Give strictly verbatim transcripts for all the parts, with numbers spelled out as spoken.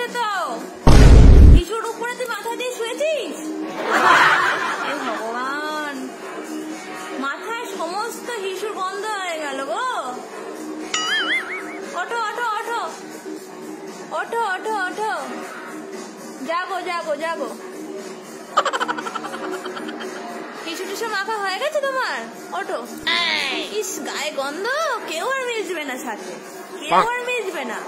তো হিসুর উপরে তুই মাথা দিয়ে শুয়েছিস? ভগবান, মাথায় সমস্ত হিসুর গন্ধ হয়ে গেল গো। ওঠো ওঠো ওঠো ওঠো ওঠো ওঠো, যাগো যাগো যাগো। হিসু টিসু মাখা হয়ে গেছে তোমার? ওঠো। ইস, গায়ে গন্ধ, কেউ আর মিশবে না সাথে, কেউ আর মিশবে না।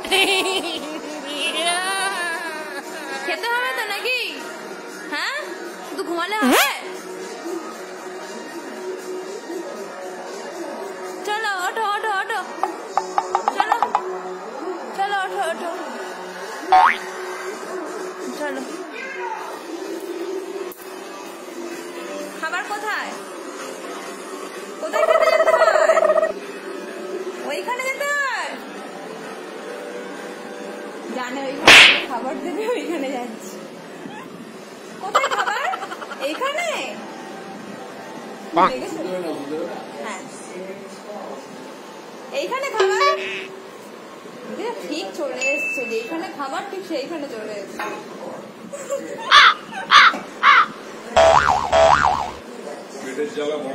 খেতে হবে তো নাকি? হ্যাঁ, শুধু ঘুমালে হবে? চলো ওঠো ওঠো ওঠো, চলো চলো ওঠো ওঠো, চলো। খাবার কোথায়? কোথায় খেতে যেতে হয়? ওইখানে যেতে হয়? জানে ওইখানে খাবার দেবে, ওইখানে যাচ্ছি। কোথায় খাবার? এইখানে? হ্যাঁ, এইখানে খাবার ঠিক চলে এসছে, যেখানে খাবার ঠিক সেইখানে চলে এসছে। পেটের জ্বালা